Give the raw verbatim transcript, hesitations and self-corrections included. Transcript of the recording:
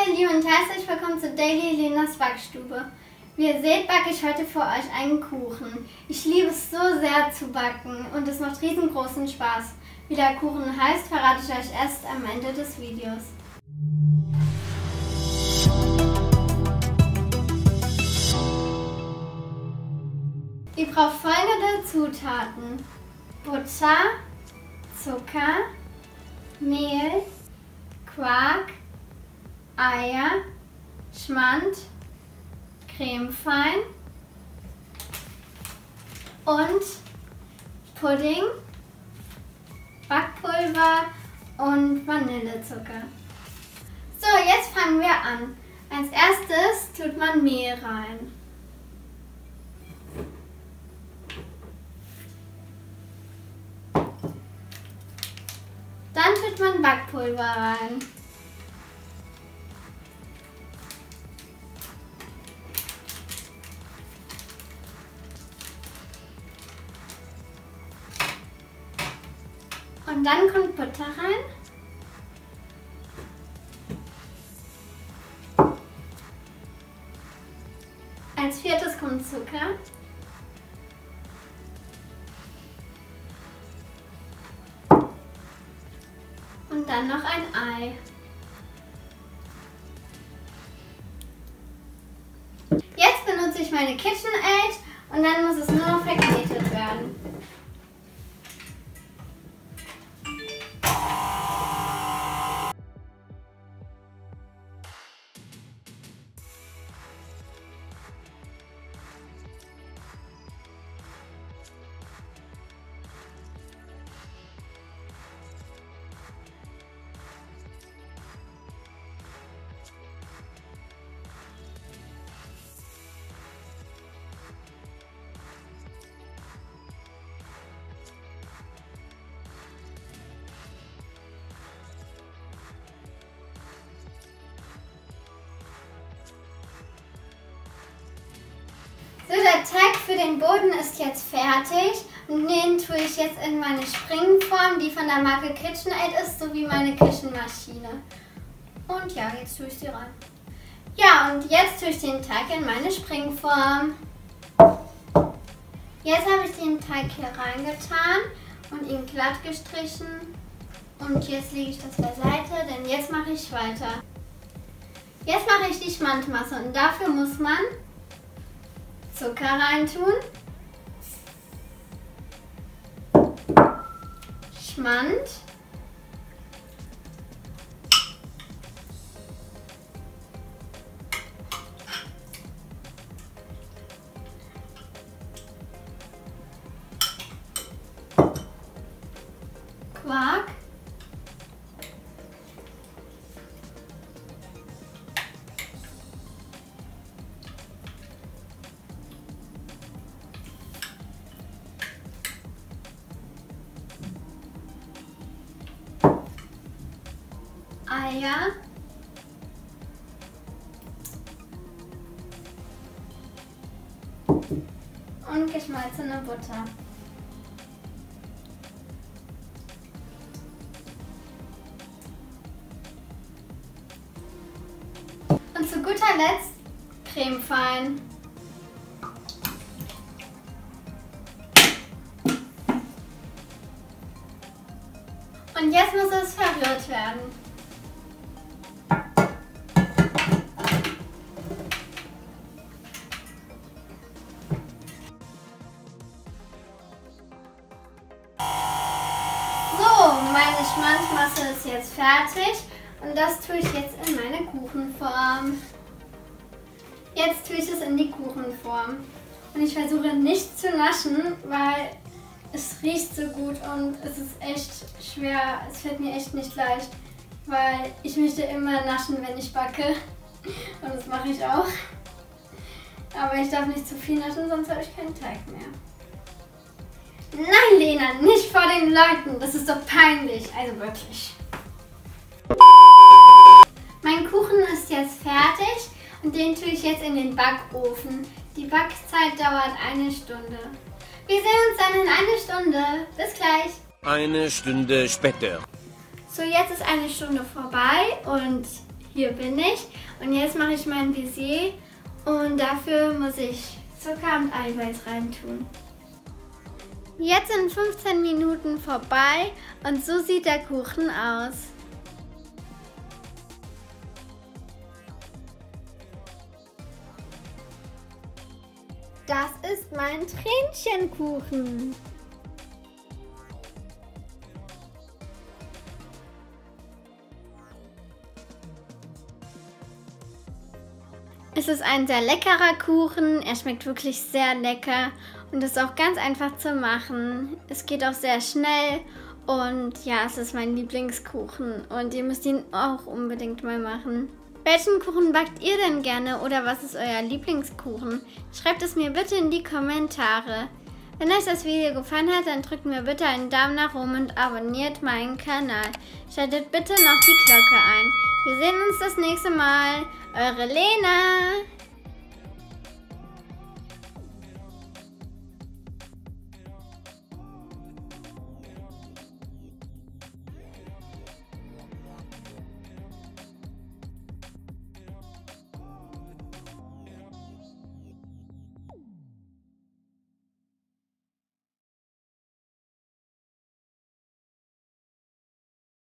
Hallo ihr Lieben und herzlich willkommen zu Daily Lenas Backstube. Wie ihr seht, backe ich heute für euch einen Kuchen. Ich liebe es so sehr zu backen und es macht riesengroßen Spaß. Wie der Kuchen heißt, verrate ich euch erst am Ende des Videos. Ihr braucht folgende Zutaten: Butter, Zucker, Mehl, Quark, Eier, Schmand, Creme fein und Pudding, Backpulver und Vanillezucker. So, jetzt fangen wir an. Als erstes tut man Mehl rein. Dann tut man Backpulver rein. Und dann kommt Butter rein. Als viertes kommt Zucker. Und dann noch ein Ei. Jetzt benutze ich meine KitchenAid und dann muss es nur noch verknetet werden. So, der Teig für den Boden ist jetzt fertig und den tue ich jetzt in meine Springform, die von der Marke KitchenAid ist, sowie meine Küchenmaschine. Und ja, jetzt tue ich sie rein. Ja, und jetzt tue ich den Teig in meine Springform. Jetzt habe ich den Teig hier reingetan und ihn glatt gestrichen. Und jetzt lege ich das beiseite, denn jetzt mache ich weiter. Jetzt mache ich die Schmandmasse und dafür muss man Zucker reintun, Schmand, Quark, Eier, und geschmolzene Butter. Und zu guter Letzt Creme fein. Und jetzt muss es verrührt werden. Meine Schmandmasse ist jetzt fertig und das tue ich jetzt in meine Kuchenform. Jetzt tue ich es in die Kuchenform und ich versuche nicht zu naschen, weil es riecht so gut und es ist echt schwer. Es fällt mir echt nicht leicht, weil ich möchte immer naschen, wenn ich backe und das mache ich auch. Aber ich darf nicht zu viel naschen, sonst habe ich keinen Teig mehr. Nein, Lena, nicht vor den Leuten. Das ist doch peinlich. Also wirklich. Mein Kuchen ist jetzt fertig und den tue ich jetzt in den Backofen. Die Backzeit dauert eine Stunde. Wir sehen uns dann in einer Stunde. Bis gleich. Eine Stunde später. So, jetzt ist eine Stunde vorbei und Hier bin ich. Und jetzt mache ich mein Baiser. Und dafür muss ich Zucker und Eiweiß reintun. Jetzt sind fünfzehn Minuten vorbei und so sieht der Kuchen aus. Das ist mein Tränchenkuchen. Es ist ein sehr leckerer Kuchen. Er schmeckt wirklich sehr lecker und ist auch ganz einfach zu machen. Es geht auch sehr schnell und ja, es ist mein Lieblingskuchen und ihr müsst ihn auch unbedingt mal machen. Welchen Kuchen backt ihr denn gerne oder was ist euer Lieblingskuchen? Schreibt es mir bitte in die Kommentare. Wenn euch das Video gefallen hat, dann drückt mir bitte einen Daumen nach oben und abonniert meinen Kanal. Schaltet bitte noch die Glocke ein. Wir sehen uns das nächste Mal. Eure Lena.